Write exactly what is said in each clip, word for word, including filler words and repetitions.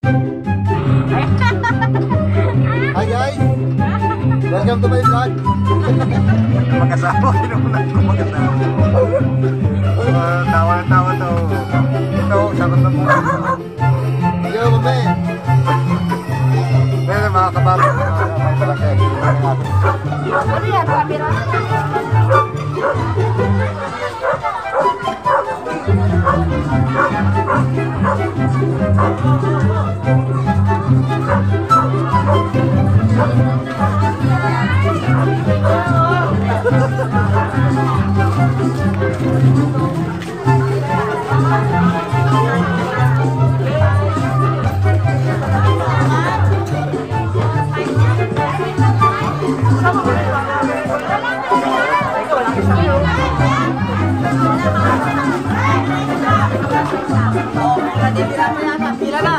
Hi guys! Welcome to my vlog! Mag-asawa, inuunan ko mag-asawa. Uh, tawa na tawa to. Ito, sagot na po. Yo, mame! Ngayon mga kababang, may barangay. Ano yan, camera? Pila na.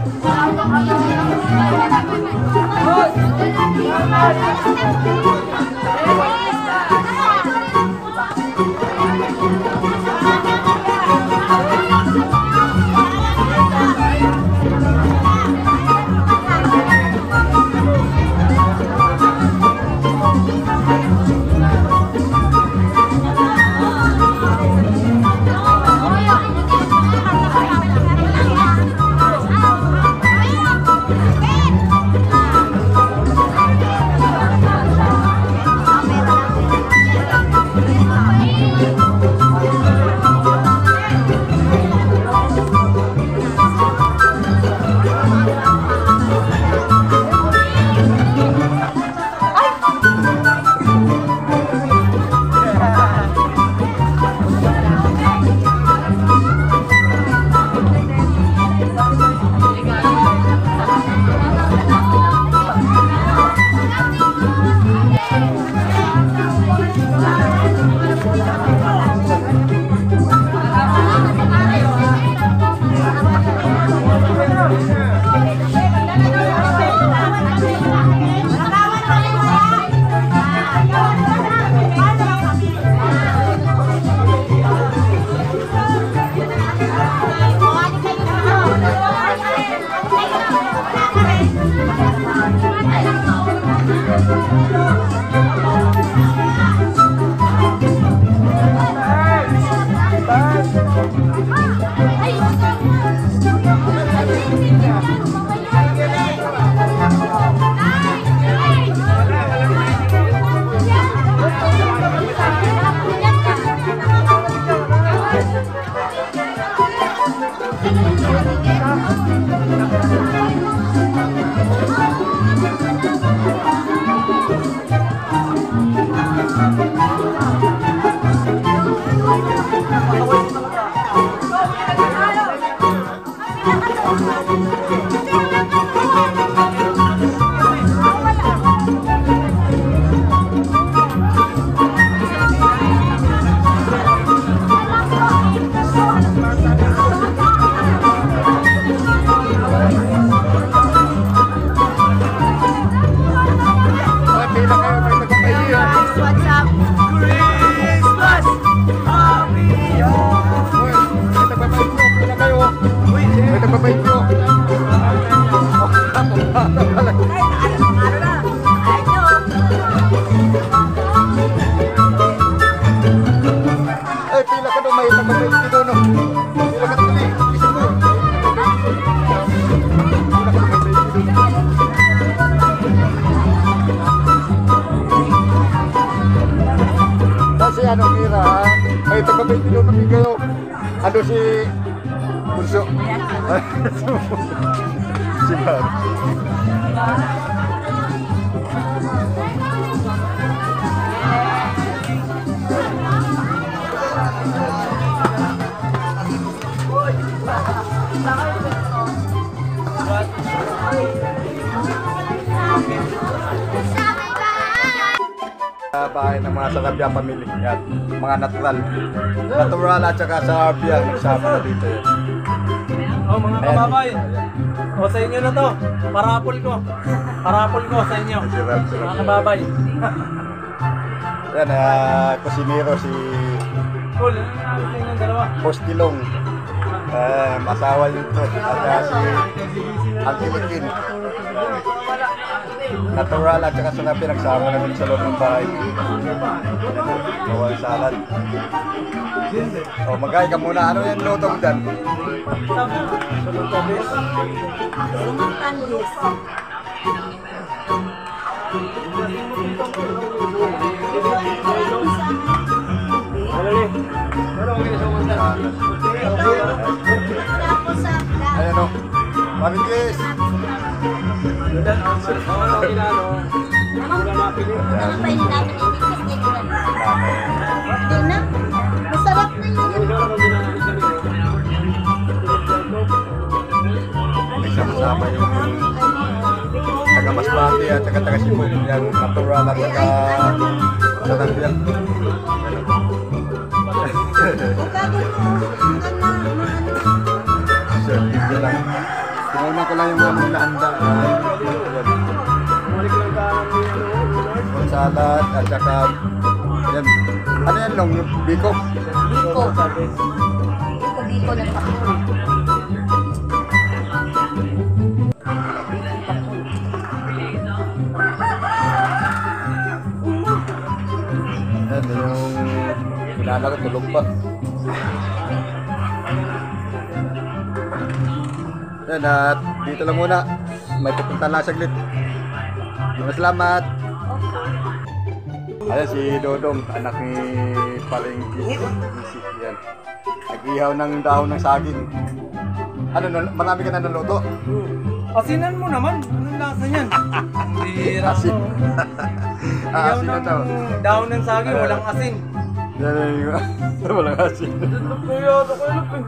Ano Mira, may taga-bay dito namin kayo. Ano si Bunso? Si Bar. Bahay ng mga Sarabia family yan, mga natural natural at saka Sarabia nagsama na dito yan. Oh mga kababay, o sa inyo na to, parapol ko parapol ko sa inyo mga kababay. Yan, uh, kusinero si Cool, ano sa inyo dalawa? Postilong. Eh, masawa yun to. At si Auntie Likin. Natural at saka sanga pinagsama namin sa loob ng bahay. Bawal salad. O, magkaya ka muna. Ano yung luto mo dyan? Sumangkandis. Tapos sa Ayan o. Marites! ano pa ini namin itigkas din yun. Hindi na. Masarap na yun. Nagsama-sama yung taga-Masbate at saka taga-Cebu. Yan, natural at saka sarap yan. Sir, hindi lang. Tinuna ko lang yung mga nilahanda. Salad at saka yan. Ano yan long? Yung biko? Biko. Biko-biko ng pakul. Yan yung kilala ko, tulog pa. Yan at dito lang muna. May pupunta lang saglit. Maraming salamat. Ayan si Dodong, anak ni Paring Gisi. Yan. Nag-ihaw ng dahon ng saging. Ano, marami ka na naluto? Asinan mo naman. Anong lasa niyan? Bira Asin. mo. Ah, Iyaw asin na ng to. daon ng saging, walang asin. Yan yung walang asin. Kuya, ito ko ilap eh.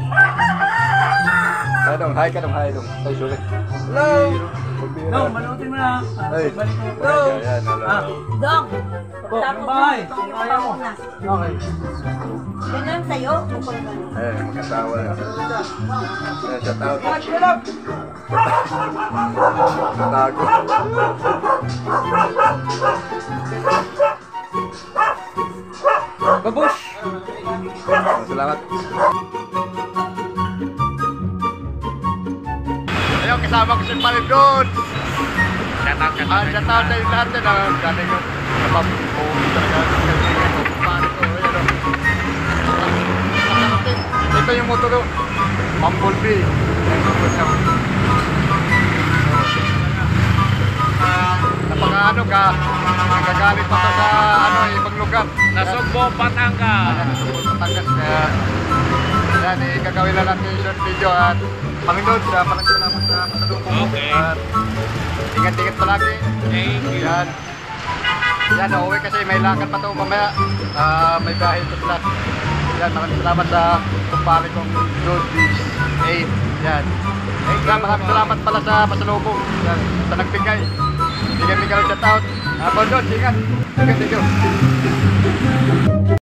Kaya dong, hi ka dong, hi dong. Ay, sorry. Hello! No, manutin mo na. Ay, Balik mo. Hello! Ayan, hello. Ah, Dong. po, Tapos bye. itong yung Kaya mo. panguna. Okay. Ganun sa'yo. Bukol ka. Ayan, mag-asawa na. Ayan, shout out. Magkilap! Tago. Babush! Salamat. Ayun, kasama ko si Palidon. Shout out, shout out. Shout out sa yung lahat din. Dati yung napapong talaga. Paano ko, ayun o. Ito yung motor ko. Bumblebee. Napaka ano ka, nagagalit pa ka sa ano, ibang lugar. Nasugbo, Patangas! Nasugbo, Patangas. Kaya, yan, eh, gagawin lang natin yung short video at Panginoon, sa maraming salamat sa pasalubong mo. Okay. At ingat-ingat palagi. Thank you. Yan. Yan, uuwi kasi may lakad pa ito mamaya. Ah, may bahay ito sila. Yan, maraming salamat sa kumpare kong Dodis eight. Yan. Yan, maraming salamat pala sa pasalubong. Yan, sa nagbigay. Bigay-bigay shout out. Ah, Bondon, ingat. Ingat, thank you.